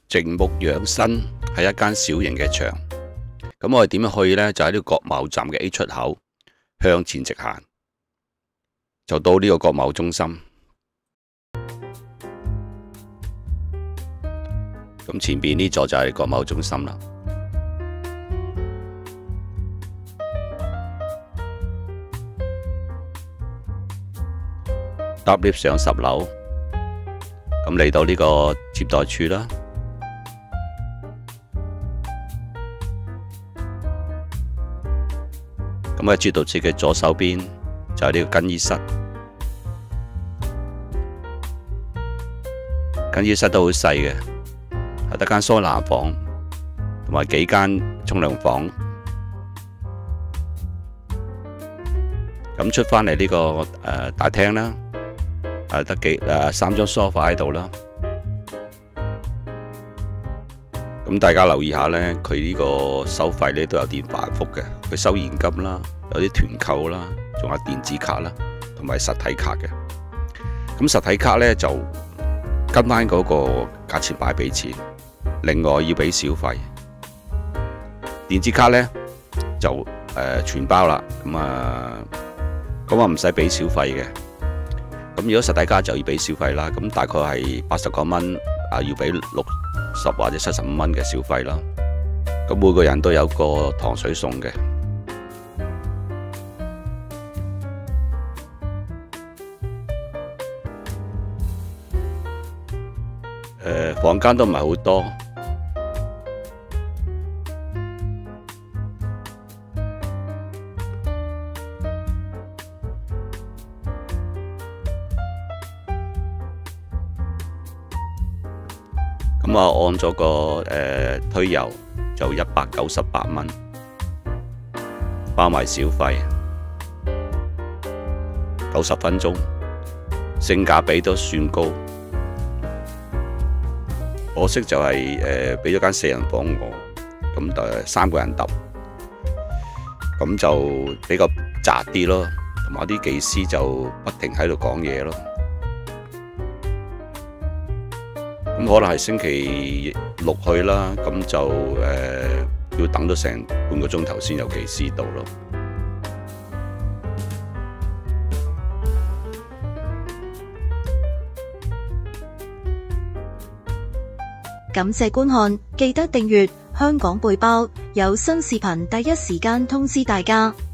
靜木養生係一間小型嘅場，咁我哋點樣去呢？就喺呢個國貿站嘅 A 出口向前直行，就到呢個國貿中心。咁前邊呢座就係國貿中心啦。搭 lift 上10樓，咁嚟到呢個接待處啦。咁喺接待處嘅左手邊就係呢個更衣室，更衣室都好細嘅，係得間桑拿房同埋幾間沖涼房。咁出返嚟呢個大廳啦，得3張梳化喺度啦。咁大家留意下呢，佢呢個收費呢都有啲繁複嘅，佢收現金啦，有啲團購啦，仲有電子卡啦，同埋實體卡嘅。咁實體卡呢就跟翻嗰個價錢牌俾錢，另外要俾小費。電子卡呢就全包啦，咁啊唔使俾小費嘅。咁如果實體卡就要俾小費啦，咁大概係80個蚊，要俾60或者75蚊嘅小費啦。咁每個人都有個糖水送嘅。房間都唔係好多。咁按咗個推油就198蚊，包埋小費，90分鐘，性價比都算高。可惜就係俾咗間4人房我，咁3個人揼，咁就比較窄啲咯，同埋啲技師就不停喺度講嘢咯。咁可能係星期6去啦，咁就要等到成半個鐘頭先有技師到咯。 感謝觀看，記得訂閱香港背包，有新視頻第一時間通知大家。